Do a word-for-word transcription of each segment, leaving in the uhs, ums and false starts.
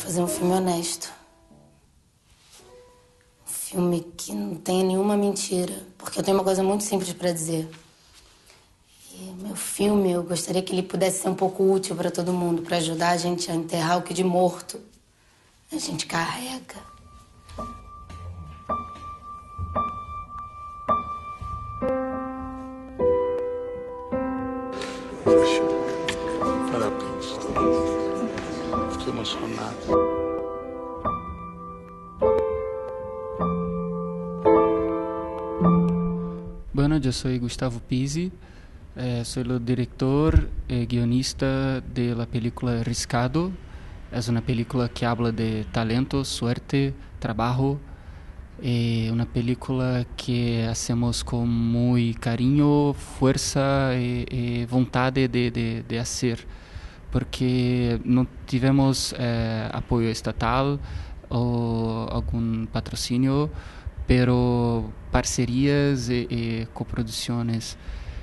fazer um filme honesto. Um filme que não tenha nenhuma mentira, porque eu tenho uma coisa muito simples para dizer. E meu filme, eu gostaria que ele pudesse ser um pouco útil para todo mundo, para ajudar a gente a enterrar o que de morto a gente carrega. Parabéns. Fiquei emocionado. Bueno, yo soy Gustavo Pizzi, eh, soy el director y guionista de la película Riscado. Es una película que habla de talento, suerte, trabajo. Eh, una película que hacemos con muy cariño, fuerza y, y voluntad de, de, de hacer, porque no tivemos eh, apoyo estatal o algún patrocinio, pero parcerias y, y coproducciones.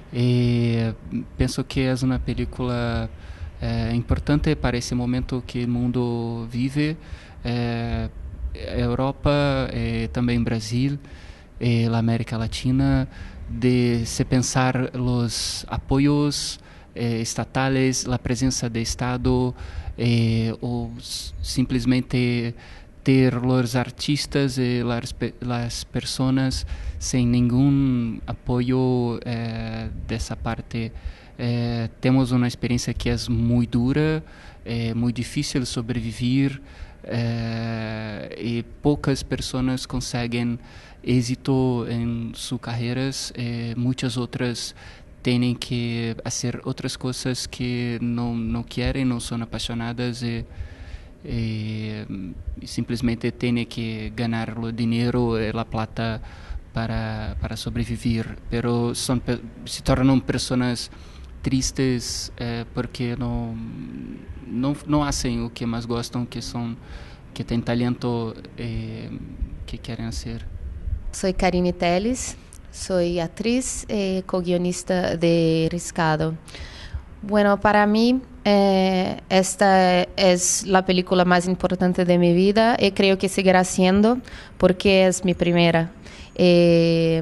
E penso que é uma película é, importante para esse momento que o mundo vive, é, Europa e também Brasil e a América Latina, de se pensar os apoios eh, estatales, a presença do Estado, eh, ou simplesmente ter os artistas e las, las personas sem nenhum apoio eh, dessa parte. Eh, temos uma experiência que é muito dura, é muito difícil sobreviver, eh, e poucas pessoas conseguem êxito em suas carreiras, e muitas outras têm que fazer outras coisas que não não querem, não são apaixonadas e E, e simplesmente tem que ganhar o dinheiro e a plata para para sobreviver, pero são se tornam pessoas tristes eh, porque não não não fazem o que mais gostam, que são que têm talento eh, que querem ser. Soy Karine Telles, soy actriz y co-guionista de Riscado. Bueno, para mí eh, esta es la película más importante de mi vida y creo que seguirá siendo porque es mi primera. Eh,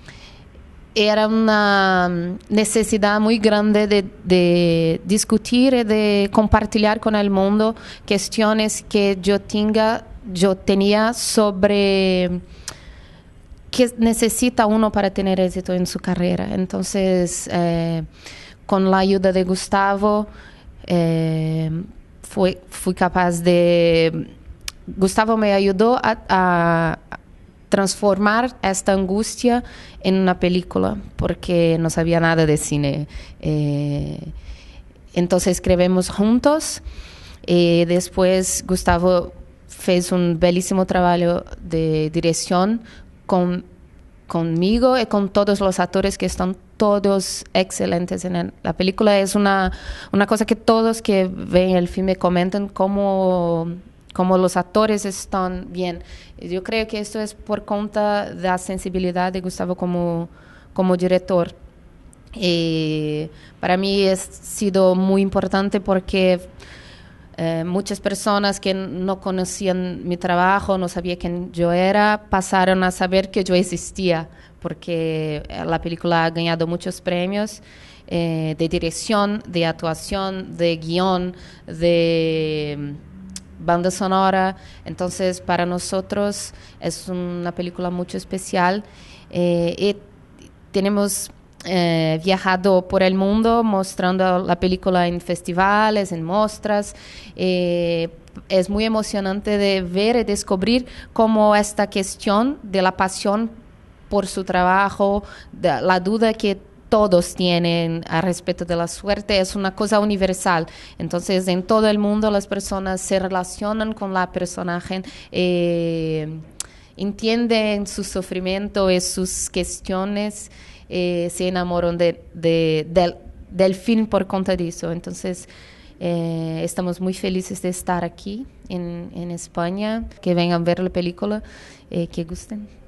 era una necesidad muy grande de, de discutir y de compartir con el mundo cuestiones que yo, tenga, yo tenía sobre qué necesita uno para tener éxito en su carrera. Entonces, eh, con la ayuda de Gustavo, eh, fui, fui capaz de... Gustavo me ayudó a, a transformar esta angustia en una película, porque no sabía nada de cine. Eh, entonces escribimos juntos y después Gustavo fez un bellísimo trabajo de dirección con, conmigo y con todos los actores que están todos excelentes en el, la película. Es una, una cosa que todos que ven el filme comentan, cómo, cómo los actores están bien. Yo creo que esto es por cuenta de la sensibilidad de Gustavo como, como director. Y para mí ha sido muy importante porque eh, muchas personas que no conocían mi trabajo, no sabían quién yo era, pasaron a saber que yo existía, porque la película ha ganado muchos premios eh, de dirección, de actuación, de guión, de banda sonora. Entonces, para nosotros es una película muy especial. Eh, y tenemos eh, viajado por el mundo mostrando la película en festivales, en muestras. Eh, es muy emocionante de ver y descubrir cómo esta cuestión de la pasión por su trabajo, de la duda que todos tienen al respecto de la suerte, es una cosa universal. Entonces, en todo el mundo las personas se relacionan con la personaje, eh, entienden su sufrimiento y sus cuestiones, eh, se enamoran de, de, del, del film por cuenta de eso. Entonces, eh, estamos muy felices de estar aquí en, en España, que vengan a ver la película, eh, que gusten.